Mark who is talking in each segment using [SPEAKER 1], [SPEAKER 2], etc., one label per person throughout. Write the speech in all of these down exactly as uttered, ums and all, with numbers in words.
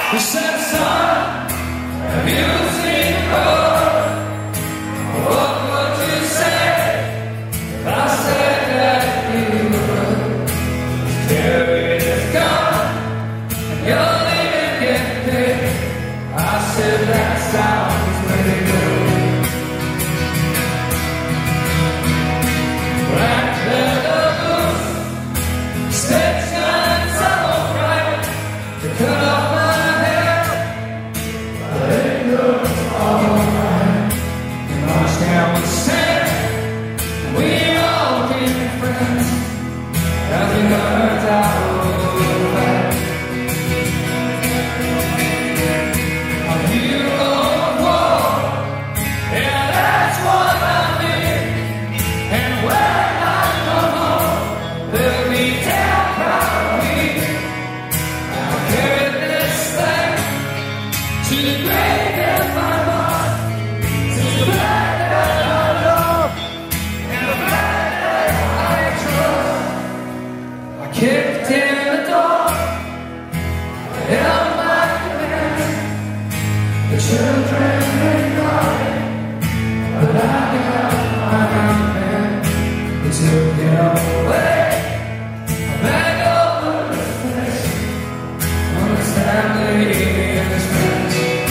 [SPEAKER 1] You said, son, have you seen the road? What would you say if I said that you would? Carry this gun and you're leaving getting paid. I said that sounds pretty good. Black leather boots, stitch and so bright to cut off my hair, but it looks alright. And understand what you're saying, we all became friends as we learned out of life. A hero of war, yeah, that's what I mean. And when I come home, they'll be damn proud of me. I'll carry this thing to the grave and my heart, to the flag that I love and the flag that I trust. I kicked in the door, I held my command. The children may cry, but I got my man. They took him away, I beg over his face from his family and his friends.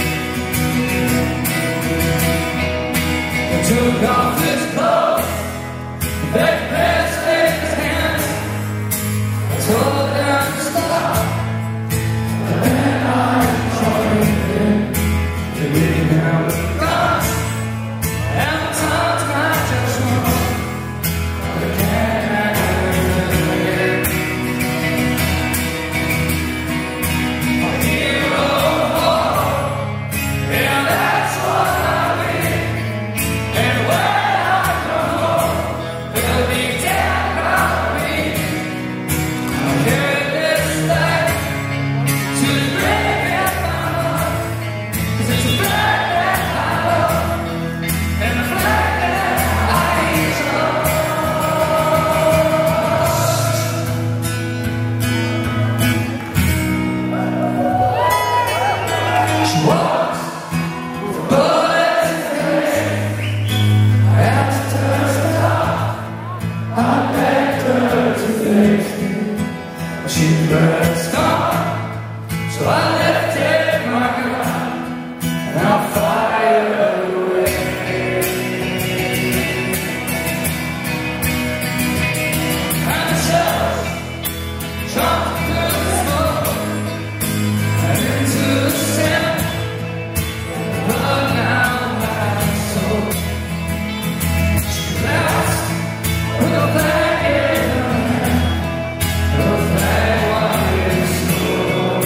[SPEAKER 1] They took off his clothes, they passed his hands. I told them to stop, but then I joined in. They didn't have the guns, and the times I just won. They can't handle it again. A hero of war, yeah, that's what I mean. And when I come home, they'll be damn proud of me. I'll carry this flag to the grave and my heart, 'cause it's a flag that I love and a flag that I trust. She walks with a bullet in her head. I asked her to stop, I begged her to face me, but she pressed on. So I lifted my gun and I fired away. And the shells jumped through the smoke and into the sand. Blood now my soul. She laughed with a flag in her hand, the flag white and snow.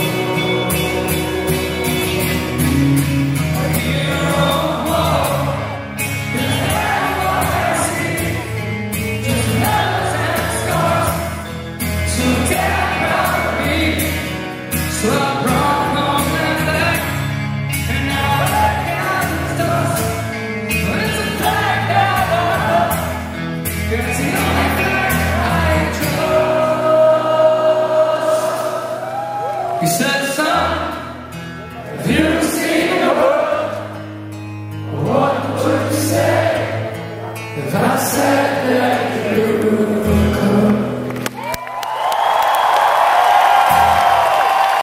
[SPEAKER 1] A hero of war, his hand what I see, just medals and scars, so damn proud of me. So I brought home that flag, and now it gathers dust, but it's a flag that I love, it's the only flag I trust. He said, son, have you seen the world? What would you say if I said that